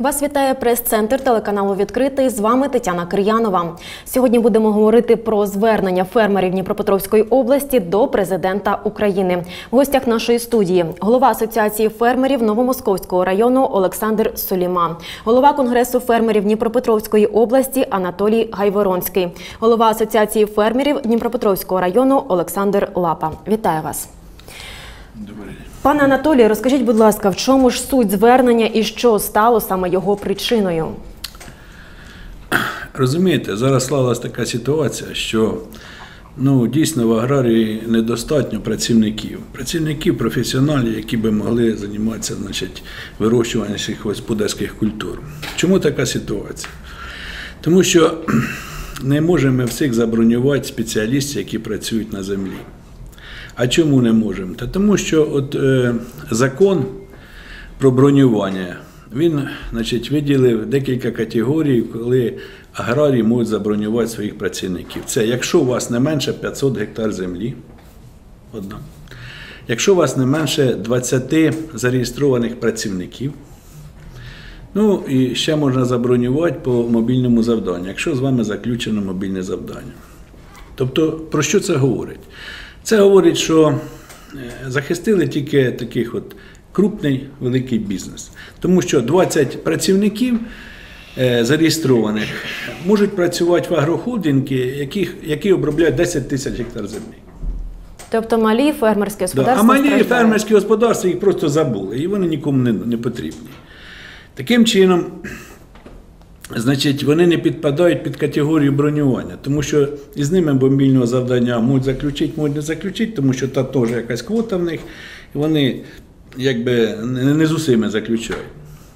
Вас вітає прес-центр телеканалу «Відкритий». З вами Тетяна Кир'янова. Сьогодні будемо говорити про звернення фермерів Дніпропетровської області до президента України. В гостях нашої студії – голова Асоціації фермерів Новомосковського району Олександр Суліма, голова Конгресу фермерів Дніпропетровської області Анатолій Гайворонський, голова Асоціації фермерів Дніпропетровського району Олександр Лапа. Вітаю вас. Добрий день. Пане Анатолію, розкажіть, будь ласка, в чому ж суть звернення і що стало саме його причиною? Розумієте, зараз склалася така ситуація, що дійсно в аграрії недостатньо працівників, професіоналів, які би могли займатися вирощуванням господарських культур. Чому така ситуація? Тому що не можемо всіх забронювати спеціалістів, які працюють на землі. А чому не можемо? Тому що закон про бронювання, він виділив декілька категорій, коли аграрії можуть забронювати своїх працівників. Це якщо у вас не менше 500 гектар землі, одна. Якщо у вас не менше 20 зареєстрованих працівників, і ще можна забронювати по мобільному завданню, якщо з вами заключено мобільне завдання. Тобто, про що це говорить? Це говорить, що захистили тільки таких крупний, великий бізнес. Тому що 20 працівників зареєстрованих можуть працювати в агрохолдинги, які обробляють 10 тисяч гектар землі. Тобто малі фермерські господарства страждають. А малі фермерські господарства їх просто забули, і вони нікому не потрібні. Таким чином, вони не підпадають під категорію бронювання, тому що із ними мобільного завдання можуть заключити, можуть не заключити, тому що та теж якась квота в них, і вони не з усіма заключають.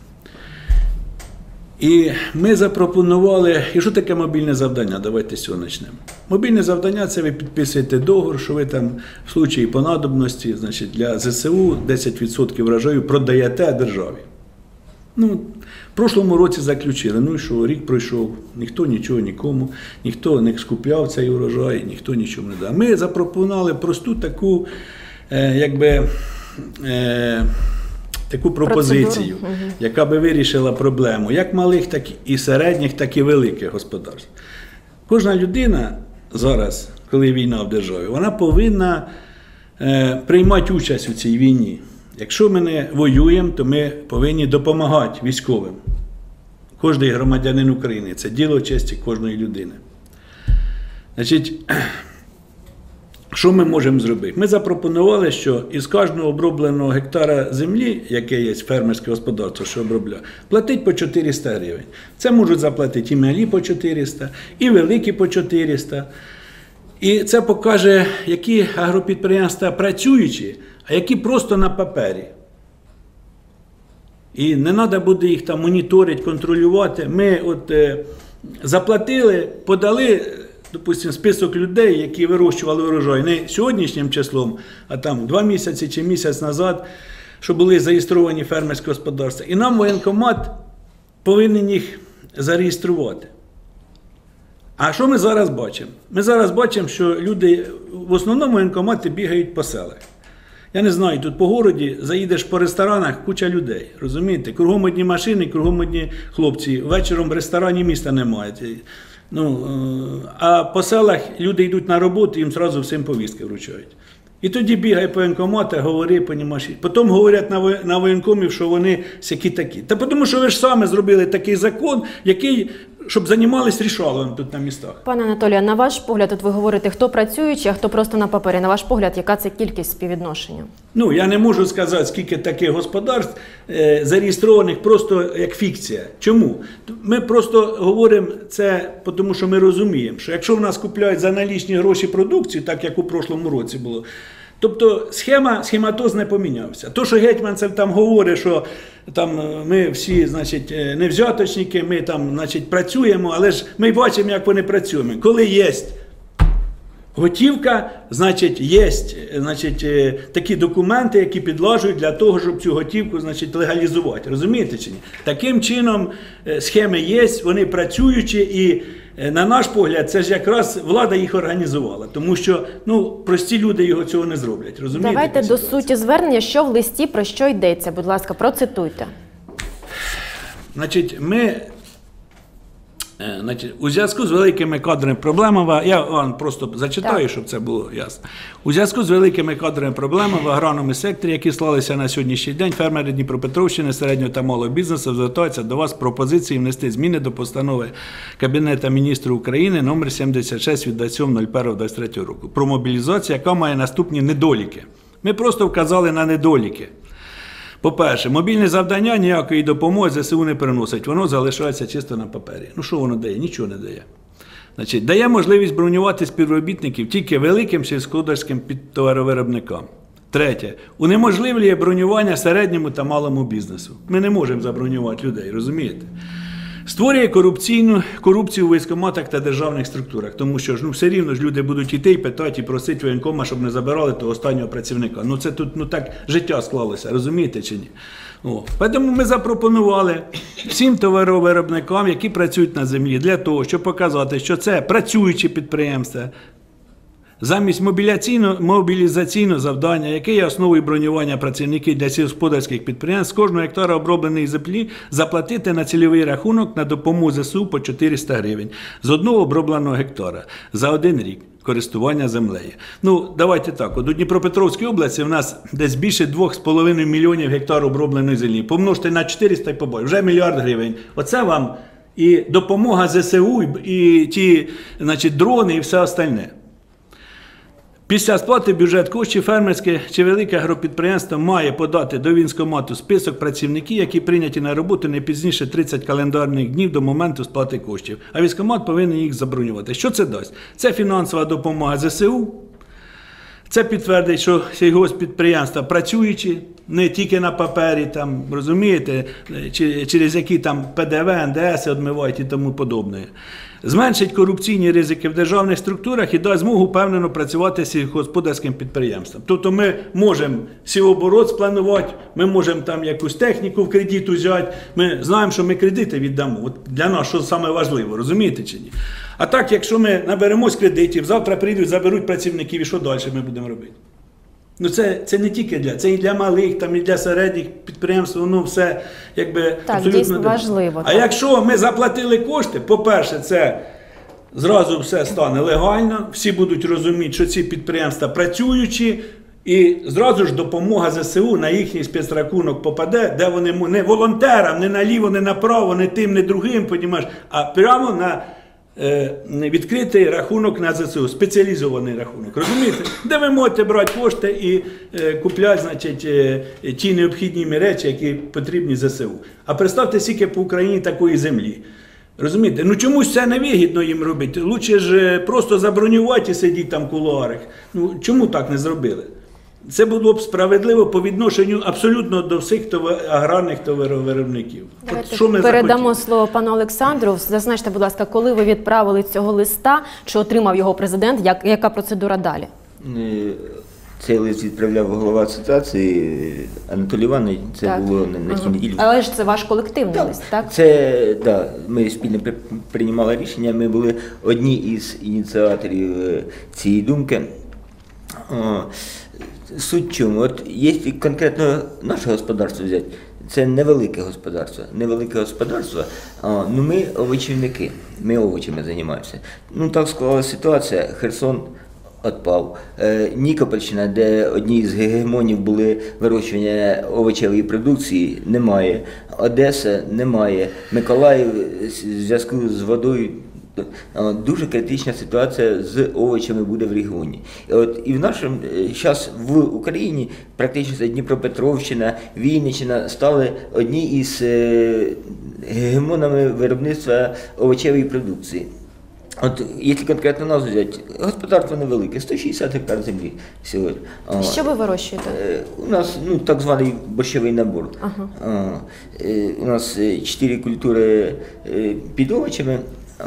І ми запропонували, і що таке мобільне завдання? Давайте з цього почнемо. Мобільне завдання – це ви підписуєте договір, що ви там в случаї по надобності, для ЗСУ 10% врожаю продаєте державі. В прошлому році заключили, і що, рік пройшов, ніхто нічого нікому, ніхто не скупляв цей урожай, ніхто нічого не дав. Ми запропонували просту таку, таку пропозицію, яка би вирішила проблему як малих, так і середніх, так і великих господарств. Кожна людина зараз, коли війна в державі, вона повинна приймати участь у цій війні. Якщо ми не воюємо, то ми повинні допомагати військовим. Кожний громадянин України – це діло честі кожної людини. Що ми можемо зробити? Ми запропонували, що із кожного обробленого гектара землі, яке є фермерське господарство, що обробляє, платить по 400 гривень. Це можуть заплатити і малі по 400, і великі по 400. І це покаже, які агропідприємства працюючі, а які просто на папері. І не треба буде їх там моніторити, контролювати. Ми заплатили, подали, допустимо, список людей, які вирощували урожай не сьогоднішнім числом, а там 2 місяці чи місяць назад, що були зареєстровані фермерські господарства. І нам воєнкомат повинен їх зареєструвати. А що ми зараз бачимо? Ми зараз бачимо, що люди в основному воєнкомати бігають по селах. Я не знаю, тут по городі заїдеш по ресторанах, куча людей, розумієте? Кругом одні машини, кругом одні хлопці. Вечором в ресторані міста немає. А по селах люди йдуть на роботу, їм одразу всім повістки вручають. І тоді бігає по воєнкоматах, говори, понімаєш. Потім говорять на воєнкомів, що вони всякі-такі. Та тому що ви ж самі зробили такий закон, який, щоб займалися рішалом тут на містах. Пане Анатолію, на ваш погляд, ви говорите, хто працюючий, а хто просто на папері. На ваш погляд, яка це кількість співвідношення? Я не можу сказати, скільки таких господарств зареєстрованих просто як фікція. Чому? Ми просто говоримо це, тому що ми розуміємо, що якщо в нас купляють за налічні гроші продукцію, так як у прошлому році було, тобто схематоз не помінявся. То, що Гетманцев там говорить, що там ми всі, не взяточники, ми там, працюємо, але ж ми бачимо, як вони працюють. Коли є готівка, є такі документи, які підлажують для того, щоб цю готівку легалізувати. Розумієте чи ні? Таким чином схеми є, вони працюючі і на наш погляд, це ж якраз влада їх організувала, тому що прості люди цього не зроблять. Розумієте? Давайте до суті звернення, що в листі, про що йдеться, будь ласка, процитуйте. Значить, у зв'язку з великими кадровими проблемами, я вам просто зачитаю, щоб це було ясно. У зв'язку з великими кадровими проблемами в аграрному секторі, які склалися на сьогоднішній день, фермери Дніпропетровщини, середнього та малого бізнесу звертаються до вас з пропозицією внести зміни до постанови Кабінету міністрів України номер 76 від 27.01.23 року про мобілізацію, яка має наступні недоліки. Ми просто вказали на недоліки. По-перше, мобільне завдання ніякої допомоги ЗСУ не приносить, воно залишається чисто на папері. Ну що воно дає? Нічого не дає. Значить, дає можливість бронювати співробітників тільки великим сільськогосподарським товаровиробникам. Третє, унеможливлює бронювання середньому та малому бізнесу. Ми не можемо забронювати людей, розумієте? Створює корупцію у військкоматах та державних структурах, тому що все рівно ж люди будуть йти і питати, і просити воєнкома, щоб не забирали того останнього працівника. Це тут так життя склалося, розумієте чи ні? Тому ми запропонували всім товаровиробникам, які працюють на землі, для того, щоб показати, що це працюючі підприємства, замість мобілізаційного завдання, яке є основою бронювання працівників для сільськогосподарських підприємств, з кожного гектара обробленої землі заплатити на цільовий рахунок на допомогу ЗСУ по 400 гривень з одного обробленого гектара за 1 рік користування землею. Давайте так, у Дніпропетровській області в нас десь більше 2,5 мільйонів гектар обробленої землі. Помножте на 400 і побольше, вже 1 мільярд гривень. Оце вам і допомога ЗСУ, і ті, дрони, і все остальне. Після сплати в бюджет коштів фермерське чи велике агропідприємство має подати до військкомату список працівників, які прийняті на роботу не пізніше 30 календарних днів до моменту сплати коштів, а військкомат повинен їх забронювати. Що це дасть? Це фінансова допомога ЗСУ, це підтвердить, що сільгосппідприємства працюючі, не тільки на папері, розумієте, через які ПДВ, НДС відмивають і тому подобне. Зменшить корупційні ризики в державних структурах і дасть змогу впевнено працювати сільськогосподарським підприємствам. Тобто ми можемо сівоборот спланувати, ми можемо якусь техніку в кредит взяти, ми знаємо, що ми кредити віддамо. Для нас що саме важливо, розумієте чи ні? А так, якщо ми наберемось кредитів, завтра прийдуть, заберуть працівників, і що далі ми будемо робити? Це не тільки це і для малих, і для середніх підприємств, воно все абсолютно дійсно важливо. А якщо ми заплатили кошти, по-перше, це зразу все стане легально, всі будуть розуміти, що ці підприємства працюючі, і зразу ж допомога ЗСУ на їхній спецрахунок попаде, де вони не волонтерам, не наліво, не направо, не тим, не другим, а прямо на відкритий рахунок на ЗСУ, спеціалізований рахунок, розумієте? Де ви можете брати кошти і купляти, ті необхідні речі, які потрібні ЗСУ. А представте, скільки по Україні такої землі. Розумієте? Чомусь це не вигідно їм робити. Лучше ж просто забронювати і сидіти в кулуарах. Чому так не зробили? Це було б справедливо по відношенню абсолютно до всіх аграрних товаровиробників. Передамо слово пану Олександру. Зазначте, будь ласка, коли ви відправили цього листа, чи отримав його президент, яка процедура далі? Цей лист відправляв голова асоціації Анатолій Іванович, це було на цій неділі. Але ж це ваш колективний лист, так? Ми спільно приймали рішення, ми були одні із ініціаторів цієї думки. Суть в чому? Якщо конкретно наше господарство взяти, це невелике господарство, ми овочівники, ми овочами займаємося. Так склалася ситуація, Херсон відпав, Нікопольщина, де одні з гегемонів були вирощування овочевої продукції, немає, Одеса немає, Миколаїв в зв'язку з водою. Дуже критична ситуація з овочами буде в регіоні. І в нашому зараз в Україні практично Дніпропетровщина, Вінниччина стали одні із гегемонами виробництва овочевої продукції. Якщо конкретно нас взяти, господарство невелике, 160 гектар землі сьогодні. Що ви вирощуєте? У нас так званий борщовий набор. У нас 4 культури під овочами.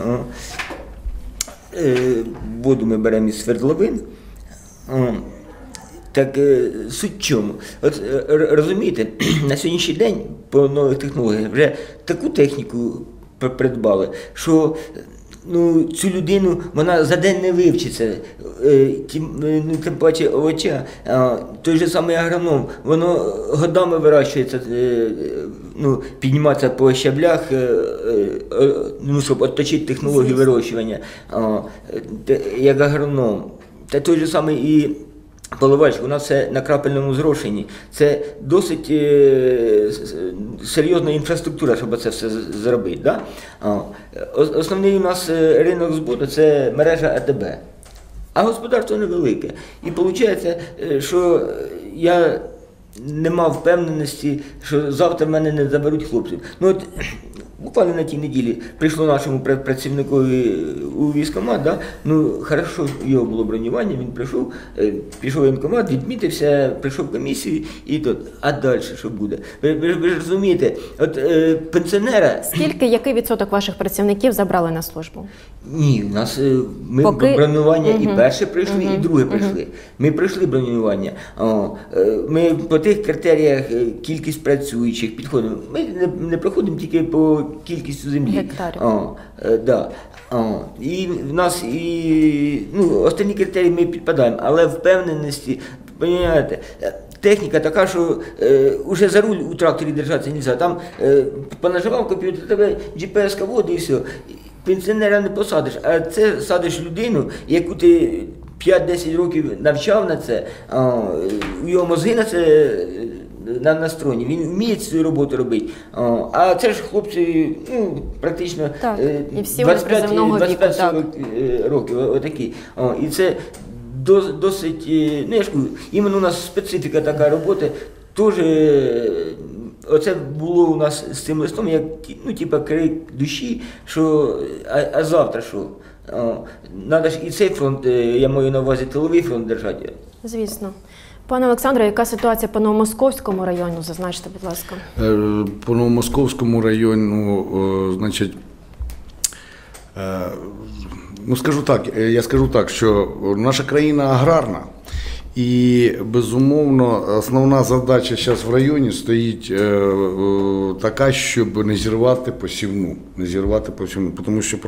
Воду ми беремо із свердловин. Так суть в чому? Розумієте, на сьогоднішній день по нових технологіях вже таку техніку придбали, що ну, цю людину, вона за день не вивчиться, тим паче овоча, той же самий агроном, воно годами вирощується, ну, підніматися по щаблях, ну, щоб отточити технологію вирощування, як агроном. Та той же самий і поливач, у нас все на крапельному зрошенні. Це досить серйозна інфраструктура, щоб це все зробити. Да? Основний у нас ринок збуту – це мережа АТБ. А господарство невелике. І виходить, що я не мав впевненості, що завтра в мене не заберуть хлопців. Ну, от, буквально на тій неділі прийшло нашому працівникові у військкомат, да? Ну, хорошо, його було бронювання, він прийшов, пішов в воєнкомат, відмітився, прийшов в комісію, і тут, а далі що буде? Ви ж розумієте, от пенсіонера... Який відсоток ваших працівників забрали на службу? Ні, у нас ми бронювання і перше прийшли, і друге прийшли. Ми пройшли бронювання. Ми по тих критеріях кількість працюючих підходимо. Ми не проходимо тільки по кількістю землі. Гектарів. Да. І в нас ну, останні критерії ми підпадаємо, але впевненості, розумієте, техніка така, що вже за руль у тракторі держатися не можна. Там понаживав комп'ютер, тебе GPS-ка води і все. Пенсіонера не посадиш, а це садиш людину, яку ти 5-10 років навчав на це, у його мозги на це настроєні, він вміє цю роботу робити. А це ж хлопці, ну, практично 25-40 років, отакі. І це досить, ну я ж кажу, іменно у нас специфіка така роботи, теж. Оце було у нас з цим листом, як, ну, типа крик душі, що, а завтра що? Надо ж і цей фронт, я маю на увазі тиловий фронт держати. Звісно. Пане Олександре, яка ситуація по Новомосковському району? Зазначте, будь ласка. По Новомосковському району, значить, ну я скажу так, що наша країна аграрна. І, безумовно, основна задача зараз в районі стоїть така, щоб не зірвати посівну. Тому що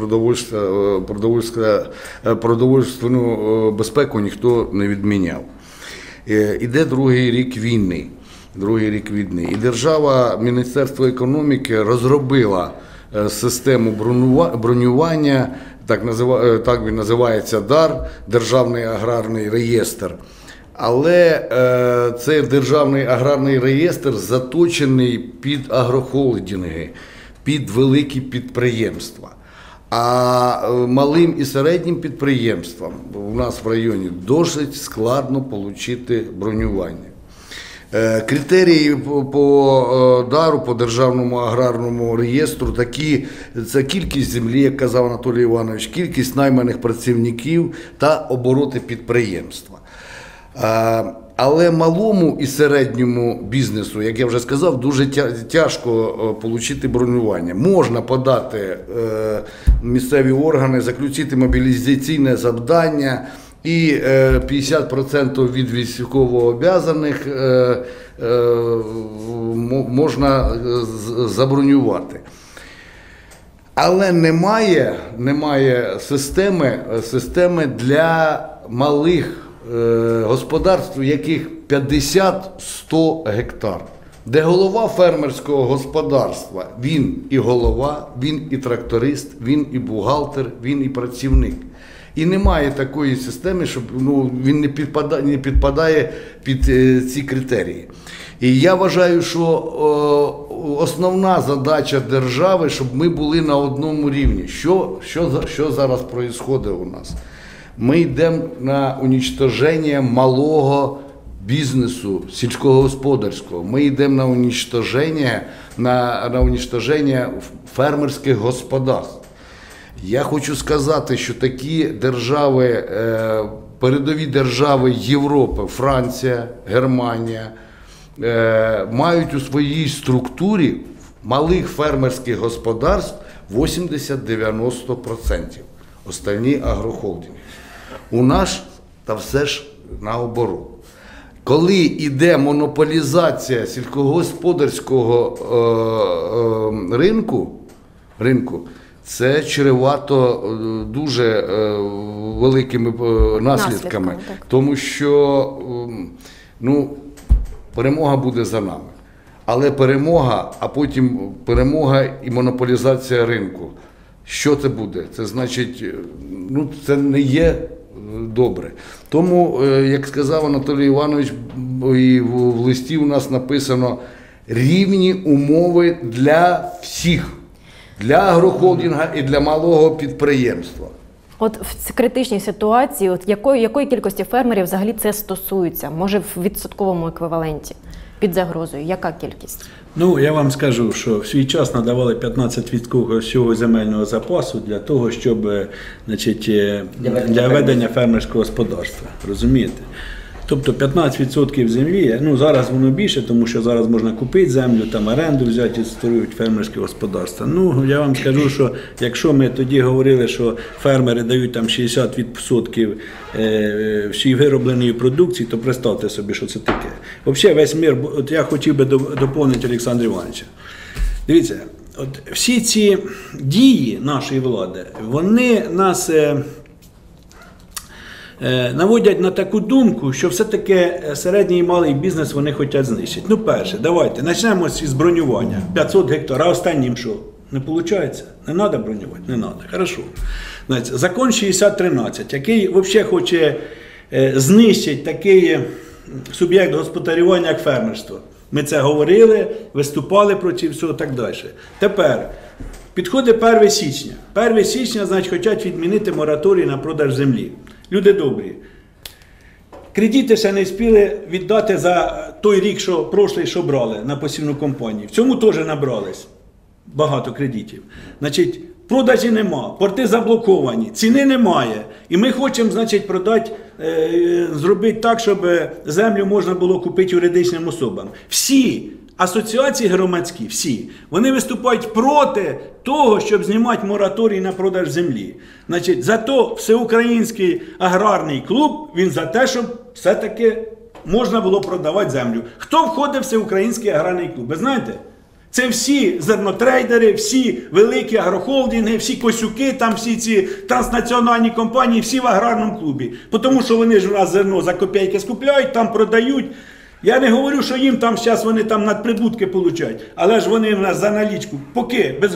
продовольственну безпеку ніхто не відміняв. Іде другий рік війни. І держава, Міністерство економіки розробила систему бронювання, так він називається ДАР, Державний аграрний реєстр. Але цей державний аграрний реєстр заточений під агрохолдинги, під великі підприємства. А малим і середнім підприємствам у нас в районі досить складно отримати бронювання. Критерії по ДАРу, по Державному аграрному реєстру такі: це кількість землі, як казав Анатолій Іванович, кількість найманих працівників та обороти підприємства. Але малому і середньому бізнесу, як я вже сказав, дуже тяжко отримати бронювання. Можна подати місцеві органи, заключити мобілізаційне завдання і 50% від військовообов'язаних можна забронювати. Але немає системи для малих господарств, у яких 50-100 гектар, де голова фермерського господарства, він і голова, він і тракторист, він і бухгалтер, він і працівник. І немає такої системи, щоб він не підпадає під ці критерії. І я вважаю, що основна задача держави, щоб ми були на одному рівні. Що зараз відбувається у нас? Ми йдемо на уничтоження малого бізнесу, сільськогосподарського. Ми йдемо на уничтоження фермерських господарств. Я хочу сказати, що такі держави, передові держави Європи, Франція, Германія, мають у своїй структурі малих фермерських господарств 80-90%. Остальні агрохолдинги. У нас та все ж наоборот. Коли йде монополізація сільськогосподарського ринку, це чревато дуже великими наслідками, так. тому що перемога буде за нами. Але перемога, а потім перемога і монополізація ринку. Що це буде? Це значить, це не є добре. Тому, як сказав Анатолій Іванович, і в листі у нас написано рівні умови для всіх, для агрохолдинга і для малого підприємства. От в критичній ситуації, якої кількості фермерів взагалі це стосується? Може в відсотковому еквіваленті під загрозою? Яка кількість? Я вам скажу, що в свій час надавали 15% всього земельного запасу для того, щоб для ведення фермерського господарства. Розумієте? Тобто 15% землі, зараз воно більше, тому що зараз можна купити землю, там оренду взяти і створюють фермерське господарство. Я вам скажу, що якщо ми тоді говорили, що фермери дають там 60% всієї виробленої продукції, то представте собі, що це таке. Взагалі весь мир, я хотів би доповнити Олександра Івановича. Дивіться, всі ці дії нашої влади, вони нас наводять на таку думку, що все-таки середній і малий бізнес вони хочуть знищити. Перше, давайте, почнемо з бронювання. 500 гектарів, а останнім що? Не виходить? Не треба бронювати? Не треба. Хорошо. Закон 6013, який взагалі хоче знищити такий суб'єкт господарювання, як фермерство. Ми це говорили, виступали проти всього і так далі. Тепер, підходить 1 січня. 1 січня, хочуть відмінити мораторій на продаж землі. Люди добрі, кредити ще не встигли віддати за той рік, що брали на посівну компанію. В цьому теж набрались багато кредитів. Продажі нема, порти заблоковані, ціни немає. І ми хочемо, продати, зробити так, щоб землю можна було купити юридичним особам. Всі асоціації громадські, всі, вони виступають проти того, щоб знімати мораторій на продаж землі. Зато Всеукраїнський аграрний клуб, він за те, щоб все-таки можна було продавати землю. Хто входить в Всеукраїнський аграрний клуб? Ви знаєте? Це всі зернотрейдери, всі великі агрохолдинги, всі Косюки, там всі ці транснаціональні компанії, всі в аграрному клубі. Тому що вони ж у нас зерно за копійки скупляють, там продають. Я не говорю, що їм там зараз вони там надприбутки получають, але ж вони в нас за налічку, поки без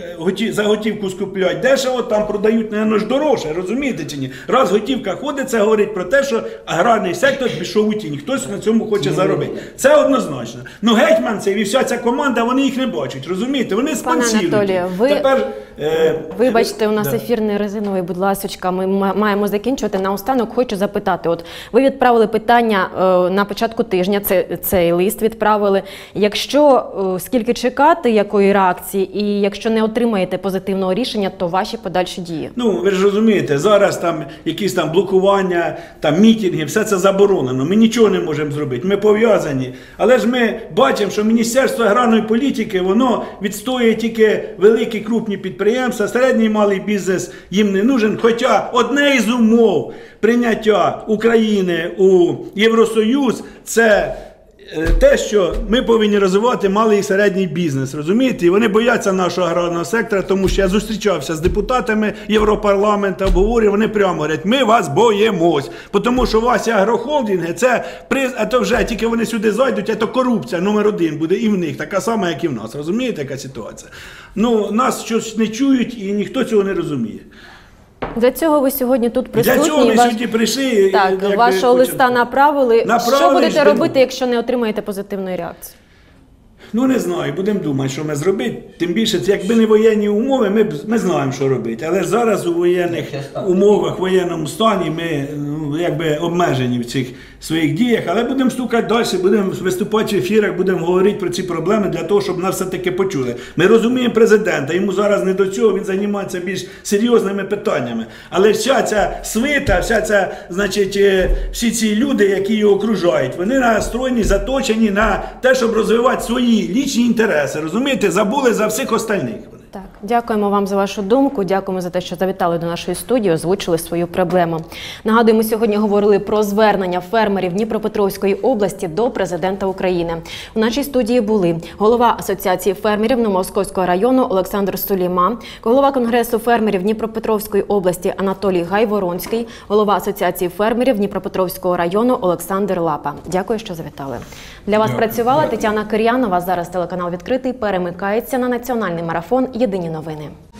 за готівку скупляють дешево, там продають, наверно, ж дорожче, розумієте чи ні? Раз готівка ходить, це говорить про те, що аграрний сектор пішов у тінь, хтось на цьому хоче заробити. Це однозначно. Гетьман цей і вся ця команда, вони їх не бачать, розумієте? Вони спонсірують. Пане Анатолію, вибачте, у нас ефір не резиновий, будь ласочка, ми маємо закінчувати. Наостанок хочу запитати, ви відправили питання на початку тижня, цей лист відправили. Якщо скільки чекати, якої реакції, і якщо не отримаєте позитивного рішення, то ваші подальші дії? Ви ж розумієте, зараз там якісь там блокування, там мітинги, все це заборонено. Ми нічого не можемо зробити, ми пов'язані. Але ж ми бачимо, що Міністерство аграрної політики, воно відстоює тільки великі крупні підприємства, середній і малий бізнес їм не нужен. Хоча одне із умов прийняття України у Євросоюз – це те, що ми повинні розвивати малий і середній бізнес, розумієте? І вони бояться нашого аграрного сектора, тому що я зустрічався з депутатами Європарламенту, обговорював, вони прямо говорять, ми вас боїмось, тому що ваші агрохолдинги, а то вже тільки вони сюди зайдуть, а то корупція номер 1 буде і в них, така сама, як і в нас, розумієте, яка ситуація? Нас щось не чують і ніхто цього не розуміє. Для цього ви сьогодні тут присутні. Для цього ми сьогодні прийшли. Так, вашого листа направили. Що будете робити, якщо не отримаєте позитивної реакції? Не знаю, будемо думати, що ми зробити. Тим більше, якби не воєнні умови, ми знаємо, що робити. Але ж зараз у воєнних умовах, в воєнному стані ми обмежені в цих своїх діях. Але будемо стукати далі, будемо виступати в ефірах, будемо говорити про ці проблеми для того, щоб нас все-таки почули. Ми розуміємо президента, йому зараз не до цього, він займається більш серйозними питаннями. Але вся ця свита, всі ці люди, які його окружають, вони настроєні, заточені на те, щоб розвивати свої лічні інтереси. Розумієте, забули за всіх остальних. Так. Дякуємо вам за вашу думку. Дякуємо за те, що завітали до нашої студії, озвучили свою проблему. Нагадуємо, сьогодні говорили про звернення фермерів Дніпропетровської області до президента України. У нашій студії були голова Асоціації фермерів Новомосковського району Олександр Суліма, голова Конгресу фермерів Дніпропетровської області Анатолій Гайворонський, голова Асоціації фермерів Дніпропетровського району Олександр Лапа. Дякую, що завітали. Для вас працювала Тетяна Кир'янова. Зараз телеканал «Відкритий» перемикається на національний марафон «Єдині новини».